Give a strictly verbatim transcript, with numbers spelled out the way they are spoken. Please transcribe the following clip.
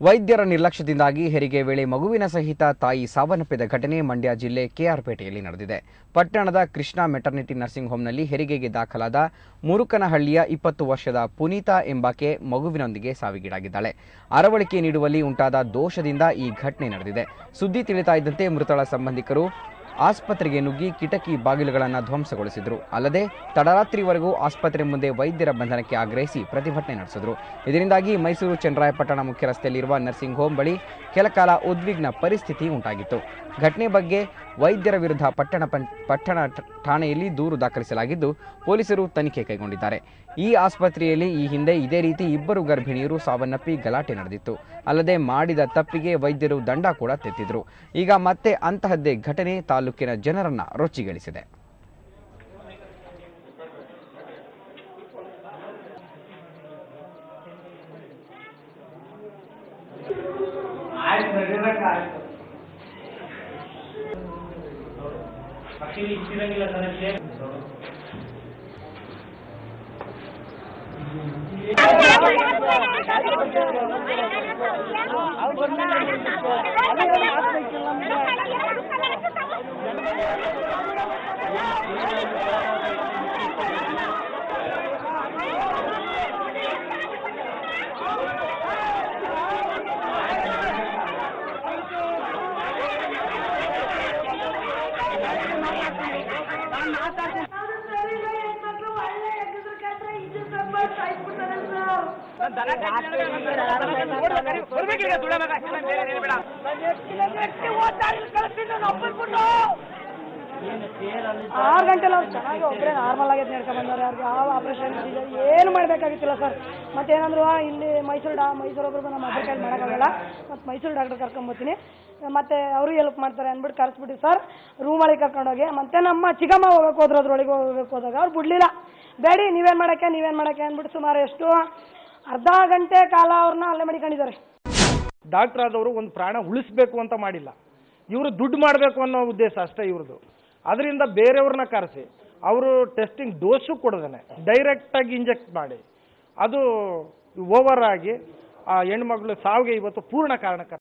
ವೈದ್ಯರ ನಿರ್ಲಕ್ಷ್ಯದಿಂದಾಗಿ ಹೆರಿಗೆ ವೇಳೆ ಮಗುವಿನ ಸಹಿತ ತಾಯಿ ಸಾವನ್ನಪ್ಪಿದ ಘಟನೆ ಮಂಡ್ಯ ಜಿಲ್ಲೆ ಕೆಆರ್ಪೇಟೆಯಲ್ಲಿ ನಡೆದಿದೆ. ಪಟ್ಟಣದ ಕೃಷ್ಣ ಮೆಟರ್ನಿಟಿ ನರ್ಸಿಂಗ್ ಹೋಂನಲ್ಲಿ ಹೆರಿಗೆಗೆ ದಾಖಲಾದ ಮುರುಕನಹಳ್ಳಿಯ ಇಪ್ಪತ್ತು ವರ್ಷದ ಪುನೀತಾ ಎಂಬಾಕೆ ಮಗುವಿನೊಂದಿಗೆ ಸಾವಿಗೀಡಾಗಿದ್ದಾಳೆ. ಅರವಳಿಕೆ ನೀಡುವಲ್ಲಿ ಉಂಟಾದ ದೋಷದಿಂದ ಈ ಘಟನೆ ನಡೆದಿದೆ. ಸುದ್ದಿ ತಿಳಿತಾ ಇದ್ದಂತೆ ಮೃತಳ ಸಂಬಂಧಿಕರು ಆಸ್ಪತ್ರೆಗೆ ನುಗ್ಗಿ ಕಿಟಕಿ ಬಾಗಿಲುಗಳನ್ನು ಧ್ವಂಸಗೊಳಿಸಿದರು. ಅಲ್ಲದೆ ತಡರಾತ್ರಿವರೆಗೂ ಆಸ್ಪತ್ರೆ ಮುಂದೆ ವೈದ್ಯರ ಬಂಧನಕ್ಕೆ ಆಗ್ರಹಿಸಿ ಪ್ರತಿಭಟನೆ ನಡೆಸಿದರು. ಇದರಿಂದಾಗಿ ಮೈಸೂರು ಚನ್ನರಾಯಪಟ್ಟಣ ಮುಖ್ಯ ರಸ್ತೆಯಲ್ಲಿರುವ ನರ್ಸಿಂಗ್ ಹೋಂ ಬಳಿ ಕೆಲಕಾಲ ಉದ್ವಿಗ್ನ ಪರಿಸ್ಥಿತಿ ಉಂಟಾಗಿತ್ತು. ಘಟನೆ ಬಗ್ಗೆ ವೈದ್ಯರ ವಿರುದ್ಧ ಪಟ್ಟಣ ಪಟ್ಟಣ ಠಾಣೆಯಲ್ಲಿ ದೂರು ದಾಖಲಿಸಲಾಗಿದ್ದು ಪೊಲೀಸರು ತನಿಖೆ ಕೈಗೊಂಡಿದ್ದಾರೆ. ಈ ಆಸ್ಪತ್ರೆಯಲ್ಲಿ ಈ ಹಿಂದೆ ಇದೇ ರೀತಿ ಇಬ್ಬರು ಗರ್ಭಿಣಿಯರು ಸಾವನ್ನಪ್ಪಿ ಗಲಾಟೆ ನಡೆದಿತ್ತು. ಅಲ್ಲದೆ ಮಾಡಿದ ತಪ್ಪಿಗೆ ವೈದ್ಯರು ದಂಡ ಕೂಡ ತೆತ್ತಿದ್ರು. ಈಗ ಮತ್ತೆ ಅಂತಹದ್ದೇ ಘಟನೆ ತಾಲೂಕಿನ ಜನರನ್ನ ರೊಚ್ಚಿಗೆಳಿಸಿದೆ. ಆರು ಗಂಟೆಲ್ಲ ಅವ್ರು ಚೆನ್ನಾಗಿ ಒಬ್ಬರೇ ನಾರ್ಮಲ್ ಆಗಿ ನಡ್ಕೊಂಡು ಬಂದವ್ರು. ಅವ್ರಿಗೆ ಯಾವ ಆಪರೇಷನ್ ಏನು ಮಾಡಬೇಕಾಗಿತ್ತಿಲ್ಲ ಸರ್. ಮತ್ತೇನಂದ್ರು ಇಲ್ಲಿ ಮೈಸೂರು ಡಾ ಮೈಸೂರು ಒಬ್ಬರು ನಮ್ಮ ಅದ್ರ ಕೈಲಿ ಮಾಡೋಕ್ಕಾಗಲ್ಲ, ಮತ್ತು ಮೈಸೂರು ಡಾಕ್ಟರ್ ಕರ್ಕೊಂಬತ್ತೀನಿ, ಮತ್ತೆ ಅವರು ಹೆಲ್ಪ್ ಮಾಡ್ತಾರೆ ಅಂದ್ಬಿಟ್ಟು ಕರೆಸ್ಬಿಟ್ಟು ಸರ್ ರೂಮೊಳಗೆ ಕರ್ಕೊಂಡೋಗಿ ಮತ್ತೆ ನಮ್ಮ ಚಿಕ್ಕಮ್ಮ ಹೋಗಕ್ಕೆ ಹೋದ್ರು, ಅದ್ರೊಳಗೆ ಹೋಗಕ್ಕೆ ಹೋದಾಗ ಅವ್ರು ಬಿಡಲಿಲ್ಲ. ಬೇಡಿ ನೀವೇನು ಮಾಡೋಕ್ಕೆ ನೀವೇನು ಮಾಡೋಕ್ಕೆ ಅಂದ್ಬಿಟ್ಟು ಸುಮಾರು ಎಷ್ಟು ಅರ್ಧ ಗಂಟೆ ಕಾಲ ಅವ್ರನ್ನ ಅಲ್ಲೇ ಮಡಿಕೊಂಡಿದ್ದಾರೆ. ಡಾಕ್ಟರ್ ಆದವರು ಒಂದು ಪ್ರಾಣ ಉಳಿಸ್ಬೇಕು ಅಂತ ಮಾಡಿಲ್ಲ, ಇವರು ದುಡ್ಡು ಮಾಡಬೇಕು ಅನ್ನೋ ಉದ್ದೇಶ ಅಷ್ಟೇ ಇವ್ರದ್ದು. ಅದರಿಂದ ಬೇರೆಯವ್ರನ್ನ ಕರೆಸಿ ಅವರು ಟೆಸ್ಟಿಂಗ್ ಡೋಸು ಕೊಡದೇನೆ ಡೈರೆಕ್ಟಾಗಿ ಇಂಜೆಕ್ಟ್ ಮಾಡಿ ಅದು ಓವರ್ ಆಗಿ ಆ ಹೆಣ್ಮಗಳು ಸಾವಿಗೆ ಇವತ್ತು ಪೂರ್ಣ ಕಾರಣಕರ್ತ.